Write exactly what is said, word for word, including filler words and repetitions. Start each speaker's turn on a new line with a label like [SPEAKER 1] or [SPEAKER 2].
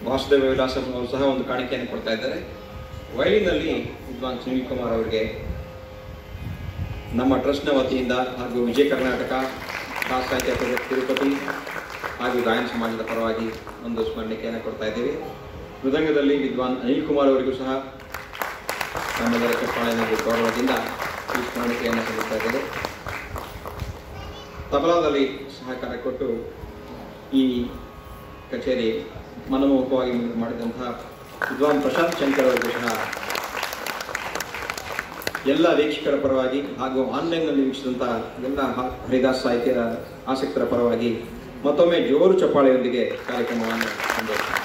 [SPEAKER 1] ವಾಸುದೇವ ವಿಲಾಸ ಅವರು ಸಹ ಒಂದು ಕಾಣಿಕೆಯನ್ನು ಕೊಡ್ತಾ ಇದ್ದಾರೆ. ವಯಲಿನಲ್ಲಿ ವಿದ್ವಾನ್ ಸುನೀಲ್ ಕುಮಾರ್ ಅವರಿಗೆ ನಮ್ಮ ಟ್ರಸ್ಟ್ನ ವತಿಯಿಂದ ಹಾಗೂ ವಿಜಯ ಕರ್ನಾಟಕ ಕಲಾ ಸಾಹಿತ್ಯ ತಿರುಪತಿ ಹಾಗೂ ಗಾಯನ ಸಮಾಜದ ಪರವಾಗಿ ಒಂದು ಸ್ಮರಣಿಕೆಯನ್ನು ಕೊಡ್ತಾ ಇದ್ದೀವಿ. ಮೃದಂಗದಲ್ಲಿ ವಿದ್ವಾನ್ ಅನಿಲ್ ಕುಮಾರ್ ಅವರಿಗೂ ಸಹ ನಮ್ಮೆಲ್ಲರ ಚಪ್ಪಾಳೆಯ ಗೌರವದಿಂದ ಈ ಸ್ಮರಣಿಕೆಯನ್ನು ಸಲ್ಲಿಸ್ತಾ ಇದ್ದೇವೆ. ತಬಲಾದಲ್ಲಿ ಸಹಕಾರ ಕೊಟ್ಟು ಈ ಕಚೇರಿ ಮನಮೋಹಕವಾಗಿ ಮಾಡಿದಂತಹ ವಿದ್ವಾನ್ ಪ್ರಶಾಂತ್ ಶಂಕರ್ ಅವರಿಗೂ ಸಹ ಎಲ್ಲ ವೀಕ್ಷಕರ ಪರವಾಗಿ ಹಾಗೂ ಆನ್ಲೈನ್ನಲ್ಲಿ ವೀಕ್ಷಿಸಿದಂತಹ ಎಲ್ಲ ಹರಿದಾಸ್ ಸಾಹಿತ್ಯ ಆಸಕ್ತರ ಪರವಾಗಿ ಮತ್ತೊಮ್ಮೆ ಜೋರು ಚಪ್ಪಾಳೆಯೊಂದಿಗೆ ಕಾರ್ಯಕ್ರಮವನ್ನು